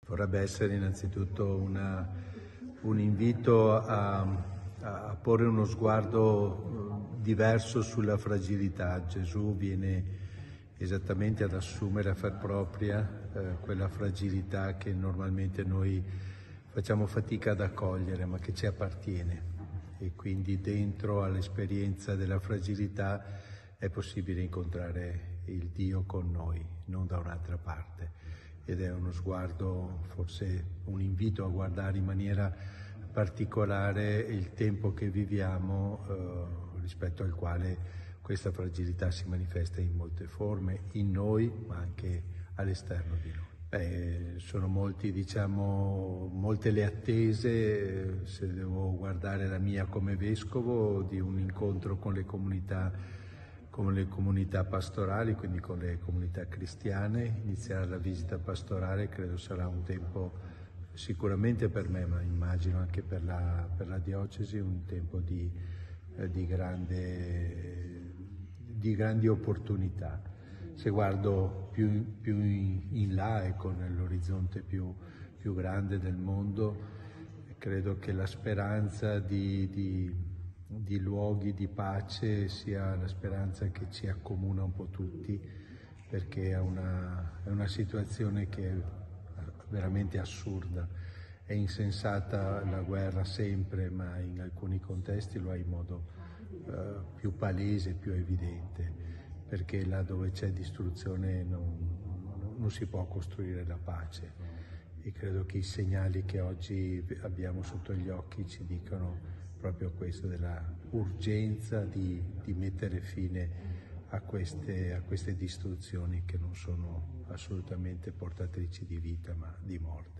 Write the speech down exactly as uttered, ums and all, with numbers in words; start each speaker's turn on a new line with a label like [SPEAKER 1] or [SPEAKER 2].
[SPEAKER 1] Vorrebbe essere innanzitutto una, un invito a, a porre uno sguardo diverso sulla fragilità. Gesù viene esattamente ad assumere, a far propria eh, quella fragilità che normalmente noi facciamo fatica ad accogliere, ma che ci appartiene. E quindi dentro all'esperienza della fragilità è possibile incontrare il Dio con noi, non da un'altra parte. Ed è uno sguardo, forse un invito a guardare in maniera particolare il tempo che viviamo, eh, rispetto al quale questa fragilità si manifesta in molte forme, in noi, ma anche all'esterno di noi. Beh, sono molti, diciamo, molte le attese, se devo guardare la mia come vescovo, di un incontro con le comunità, con le comunità pastorali, quindi con le comunità cristiane. Iniziare la visita pastorale credo sarà un tempo, sicuramente per me, ma immagino anche per la, per la diocesi, un tempo di, eh, di, grande, di grandi opportunità. Se guardo più, più in là e con l'orizzonte più, più grande del mondo, credo che la speranza di, di, di luoghi di pace sia la speranza che ci accomuna un po' tutti, perché è una, è una situazione che è veramente assurda. È insensata la guerra sempre, ma in alcuni contesti lo è in modo eh, più palese, più evidente, perché là dove c'è distruzione non, non si può costruire la pace. E credo che i segnali che oggi abbiamo sotto gli occhi ci dicano proprio questo, della urgenza di, di mettere fine a queste, a queste distruzioni che non sono assolutamente portatrici di vita, ma di morte.